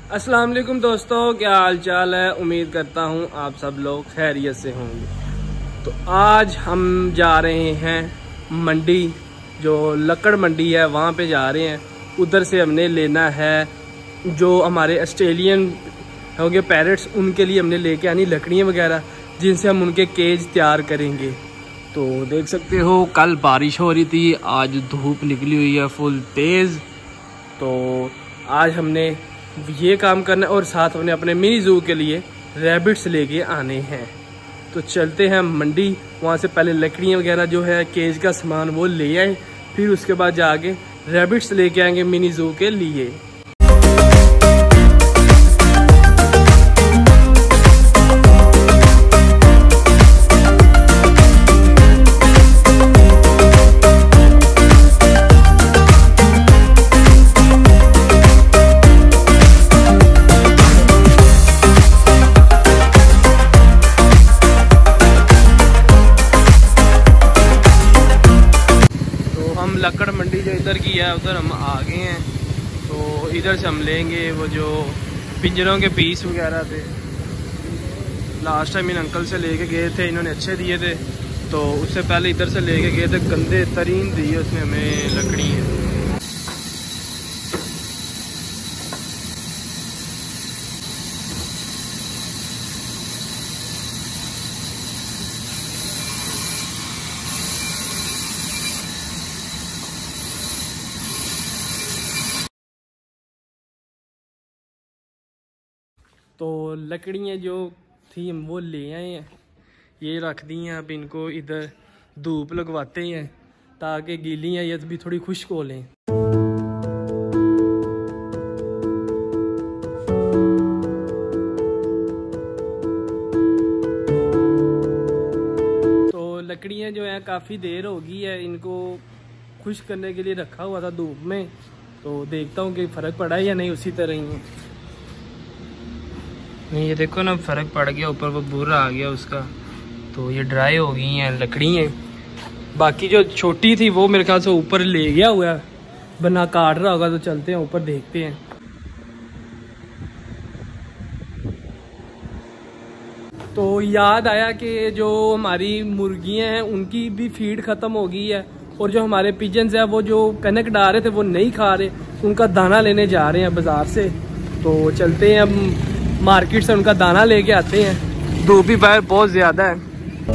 अस्सलाम वालेकुम दोस्तों, क्या हाल चाल है। उम्मीद करता हूँ आप सब लोग खैरियत से होंगे। तो आज हम जा रहे हैं मंडी, जो लकड़ मंडी है वहाँ पे जा रहे हैं। उधर से हमने लेना है जो हमारे ऑस्ट्रेलियन होंगे पैरेट्स, उनके लिए हमने लेके आनी लकड़ियाँ वगैरह जिनसे हम उनके केज तैयार करेंगे। तो देख सकते हो कल बारिश हो रही थी, आज धूप निकली हुई है फुल तेज़। तो आज हमने ये काम करना है और साथ हमने अपने मिनी जू के लिए रैबिट्स लेके आने हैं। तो चलते हैं मंडी, वहाँ से पहले लकड़ियाँ वगैरह जो है केज का सामान वो ले आए, फिर उसके बाद जाके रैबिट्स लेके आएंगे मिनी जू के लिए। लकड़ मंडी जो इधर की है उधर हम आ गए हैं। तो इधर से हम लेंगे वो जो पिंजरों के पीस वगैरह थे। लास्ट टाइम इन अंकल से लेके गए थे, इन्होंने अच्छे दिए थे। तो उससे पहले इधर से लेके गए थे, गंदे तरीन दिए उसने हमें लकड़ी है। तो लकड़ियाँ जो थी हम वो ले आए हैं, ये रख दी हैं। अब इनको इधर धूप लगवाते हैं ताकि गीली हैं ये भी थोड़ी खुश्क हो लें। तो लकड़ियाँ जो हैं काफ़ी देर हो गई है, इनको खुश्क करने के लिए रखा हुआ था धूप में। तो देखता हूँ कि फ़र्क पड़ा है या नहीं, उसी तरह ही है। नहीं, ये देखो ना फ़र्क पड़ गया, ऊपर वो बुरा आ गया उसका। तो ये ड्राई हो गई हैं लकड़ियाँ। बाकी जो छोटी थी वो मेरे ख्याल से ऊपर ले गया हुआ है, बना काट रहा होगा। तो चलते हैं ऊपर देखते हैं। तो याद आया कि जो हमारी मुर्गियाँ हैं उनकी भी फीड ख़त्म हो गई है, और जो हमारे पिजन्स हैं वो जो कनक डाल रहे थे वो नहीं खा रहे, उनका दाना लेने जा रहे हैं बाज़ार से। तो चलते हैं अब मार्केट से उनका दाना लेके आते हैं। धूप भी बाहर बहुत ज़्यादा है।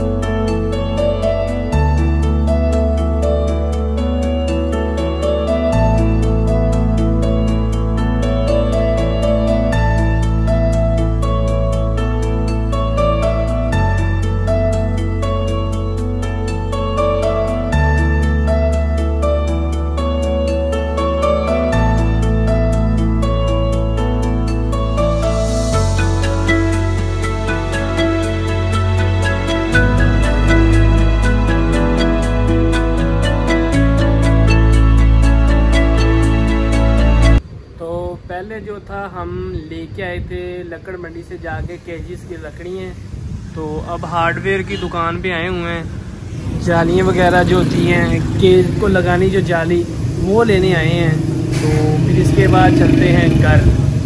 पहले जो था हम लेके आए थे लकड़ मंडी से जाके केजीस की लकड़ियाँ। तो अब हार्डवेयर की दुकान पे आए हुए हैं, जालियाँ वगैरह जो होती हैं केज को लगानी जो जाली वो लेने आए हैं। तो फिर इसके बाद चलते हैं घर।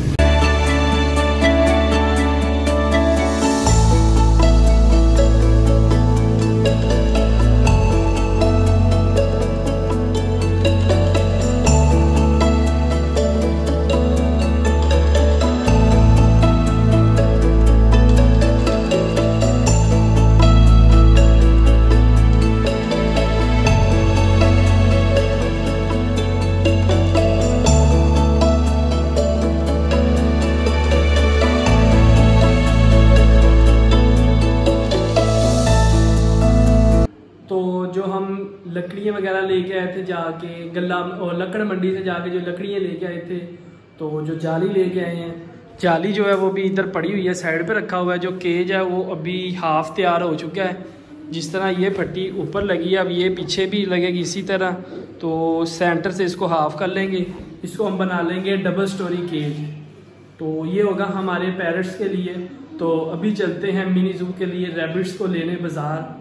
लकड़ियाँ वगैरह लेके आए थे जाके गल्ला और लकड़ मंडी से जाके जो लकड़ियाँ लेके आए थे। तो जो जाली लेके आए हैं, जाली जो है वो भी इधर पड़ी हुई है, साइड पे रखा हुआ है। जो केज है वो अभी हाफ तैयार हो चुका है। जिस तरह ये फट्टी ऊपर लगी है, अब ये पीछे भी लगेगी इसी तरह। तो सेंटर से इसको हाफ कर लेंगे, इसको हम बना लेंगे डबल स्टोरी केज। तो ये होगा हमारे पैरट्स के लिए। तो अभी चलते हैं मिनी जू के लिए रैबिट्स को लेने बाजार।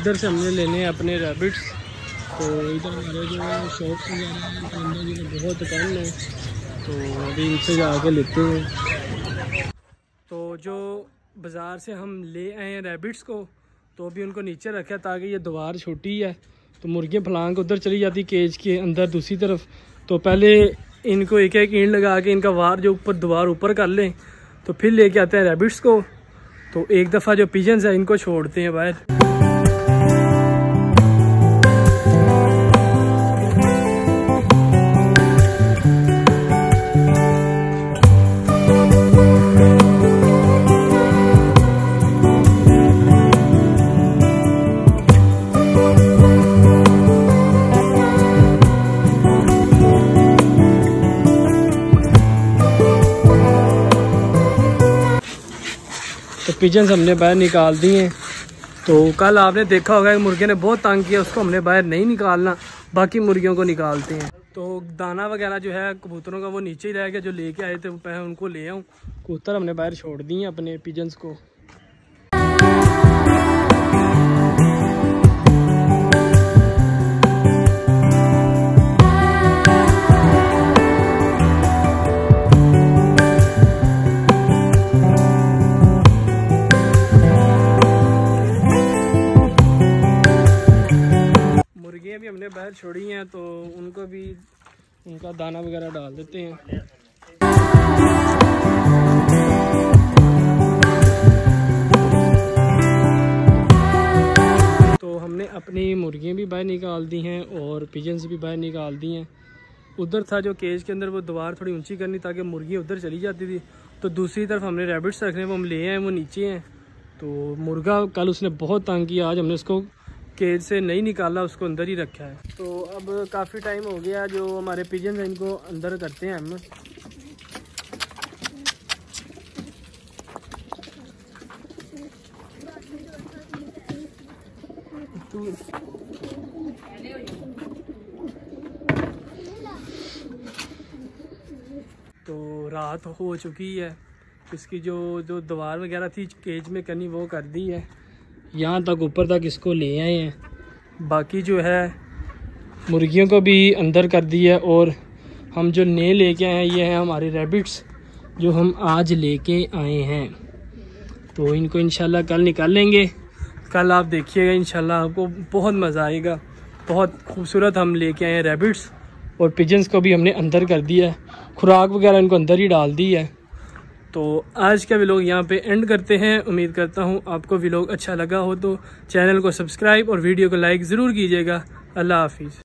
इधर से हमने लेने हैं अपने रैबिट्स। तो इधर हमारे जो शॉप्स वगैरह हैं परिंदों की बहुत कम है, तो अभी इनसे जाके लेते हैं। तो जो बाज़ार से हम ले आए हैं रैबिट्स को, तो अभी उनको नीचे रखा ताकि ये दीवार छोटी है तो मुर्गियाँ फलांग उधर चली जाती केज के अंदर दूसरी तरफ। तो पहले इनको एक एक ईंट लगा के इनका वार जो ऊपर दीवार ऊपर कर लें, तो फिर लेके आते हैं रैबिट्स को। तो एक दफ़ा जो पिजन्स है इनको छोड़ते हैं बाहर। तो पिजन्स हमने बाहर निकाल दिए हैं। तो कल आपने देखा होगा कि मुर्गे ने बहुत तंग किया, उसको हमने बाहर नहीं निकालना, बाकी मुर्गियों को निकालते हैं। तो दाना वगैरह जो है कबूतरों का वो नीचे ही रह गया, जो लेके आए थे मैं उनको ले आऊँ। कबूतर हमने बाहर छोड़ दिए अपने पिजन्स को। भी हमने बाहर छोड़ी हैं, तो उनको भी उनका दाना वगैरह डाल देते हैं। तो हमने अपनी मुर्गियाँ भी बाहर निकाल दी हैं और पिजन्स भी बाहर निकाल दी हैं। उधर था जो केज के अंदर, वो दीवार थोड़ी ऊंची करनी ताकि मुर्गियाँ उधर चली जाती थी। तो दूसरी तरफ हमने रैबिट्स रखने वो हम ले आए, वो नीचे हैं। तो मुर्गा कल उसने बहुत तंग किया, आज हमने उसको केज से नहीं निकाला, उसको अंदर ही रखा है। तो अब काफ़ी टाइम हो गया जो हमारे पिजन हैं इनको अंदर करते हैं हम। तो रात हो चुकी है, इसकी जो दीवार वगैरह थी केज में करनी वो कर दी है, यहाँ तक ऊपर तक इसको ले आए हैं। बाकी जो है मुर्गियों को भी अंदर कर दिया है। और हम जो नए लेके आए हैं ये हैं हमारे रैबिट्स जो हम आज लेके आए हैं। तो इनको इंशाल्लाह कल निकालेंगे। कल आप देखिएगा इंशाल्लाह आपको बहुत मज़ा आएगा। बहुत खूबसूरत हम लेके आए हैं रैबिट्स। और पिजन्स को भी हमने अंदर कर दिया है, खुराक वगैरह इनको अंदर ही डाल दी है। तो आज का व्लॉग यहाँ पे एंड करते हैं। उम्मीद करता हूँ आपको व्लॉग अच्छा लगा हो, तो चैनल को सब्सक्राइब और वीडियो को लाइक ज़रूर कीजिएगा। अल्लाह हाफिज़।